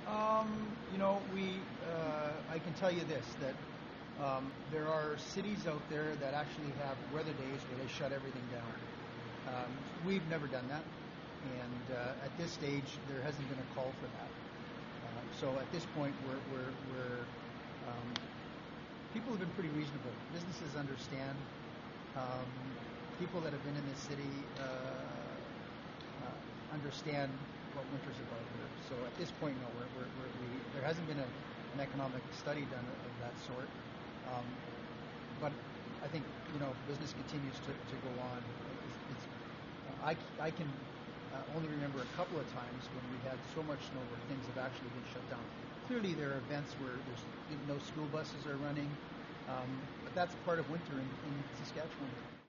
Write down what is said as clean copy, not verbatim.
I can tell you this, that there are cities out there that actually have weather days where they shut everything down. We've never done that, and at this stage, there hasn't been a call for that. So at this point, people have been pretty reasonable. Businesses understand. People that have been in this city understand what winter's about here. So at this point, no, there hasn't been an economic study done of that sort. But I think business continues to go on. I can only remember a couple of times when we had so much snow where things have actually been shut down. Clearly, there are events where there's no school buses are running, but that's part of winter in Saskatchewan.